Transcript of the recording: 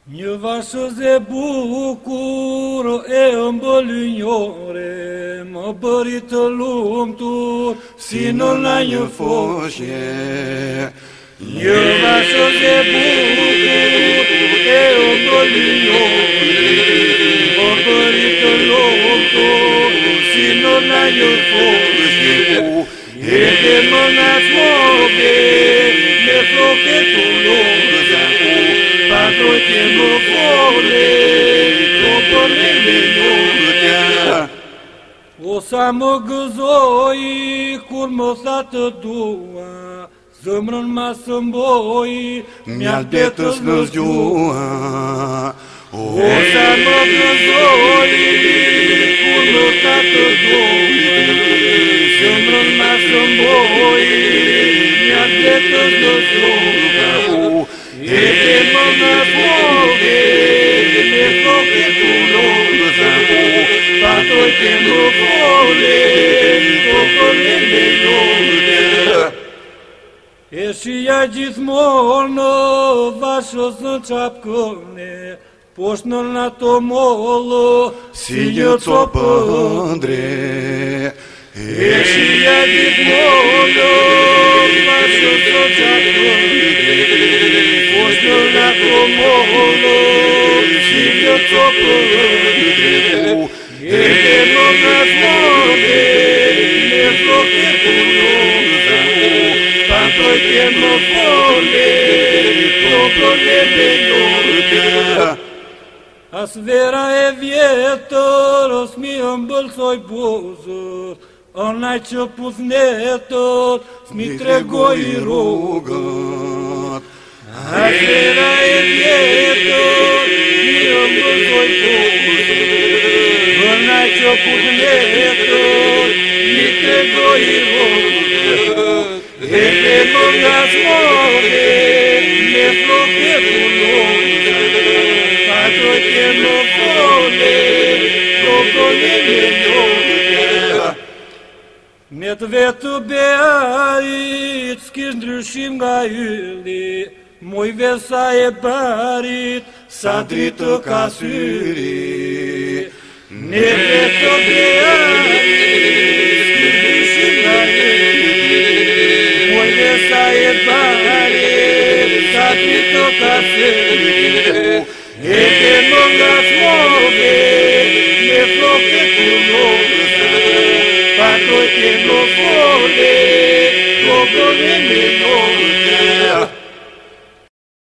Një vashës e bukur e ëmbëlynjore, më bëri të lumtur si në një foshnje. Një vashës e bukur e ëmbëlynjore, më bëri të lumtur si në një foshnje. Edhe më nasmove me floke të loza, patroj që më fole, të përne me njotja. O sa më gëzoj, kur më tha të dua, zëmrën ma sëmboj, mjallë betës në zgjua. O sa më gëzoj, kur më tha të dua, zëmrën ma sëmboj, mjallë betës në zgjua. Edhe më nasmove me floke të loza, patroj që më fole, të përne me njotja. E shia gjithmonë vashës në qapkëne, poshtë në ato mollë, si një copë ëndre. E shia gjithmonë vashës në qapkëne, poshtë në ato mollë, si një copë ëndre. Edhe më nasmove me floke të loza, patroj që më fole, të përne me njotja. As vera e vjetër, os mi ëmbëlsoj buzër, onaj që pusnetër, s'mi tregoj rrugët. As vera e vjetër, mi ëmbëlsoj buzër, onaj që pusnetër, mi tregoj rrugët. Edhe më nasmove me floke të loza, patroj që më fole, të përne me njotja. Me të vetë bearit, s'kish ndryshim nga ylli, mujve sa e barit, sa dritë ka syri. Me vetë bearit, s'kish ndryshim nga ylli, mujve sa e barit, sa dritë ka syri. Edhe më nasmove me floke të loza, patroj që më fole, të përne me njotja.